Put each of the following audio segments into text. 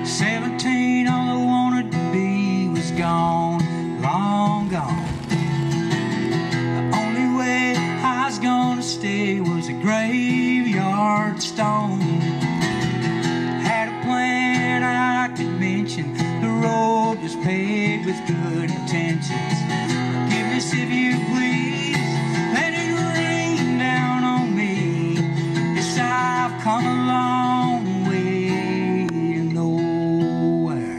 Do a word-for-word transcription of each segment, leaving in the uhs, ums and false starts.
Seventeen, all I wanted to be was gone, long gone. The only way I was gonna stay was a graveyard stone. Had a plan I could mention, the road was paved with good intentions. Forgiveness if you please, let it rain down on me. Yes, I've come a long way to nowhere.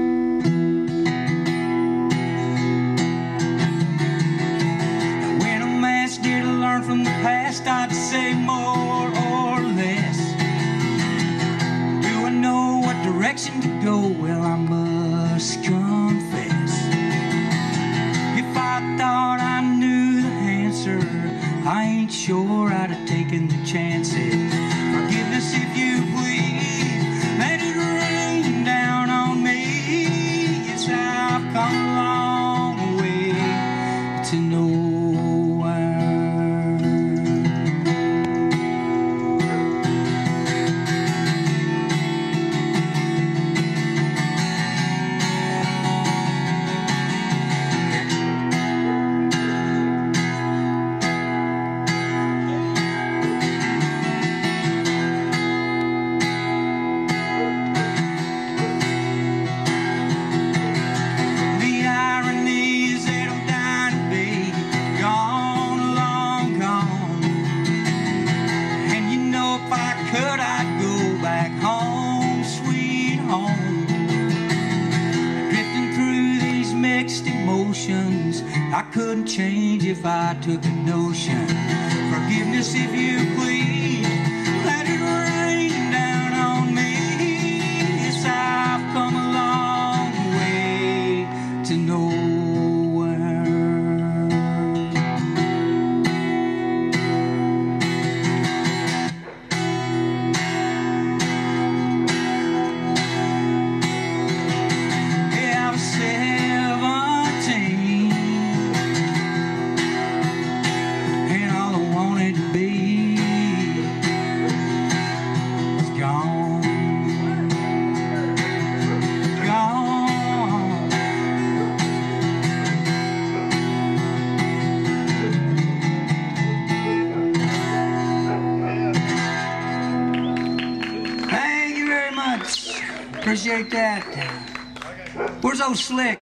When a man's did to learn from the past, I'd say more or less. Do I know what direction to go? Well, I must confess, if I thought I knew the answer, I ain't sure I'd have taken the chances. Forgiveness if you please, let it rain down on me. Yes, I've come a long way to nowhere. Could I go back home, sweet home? Drifting through these mixed emotions, I couldn't change if I took a notion. Forgiveness if you please, let it rain down on me. Yes, I've come a long way to nowhere. Appreciate that. Where's old Slick?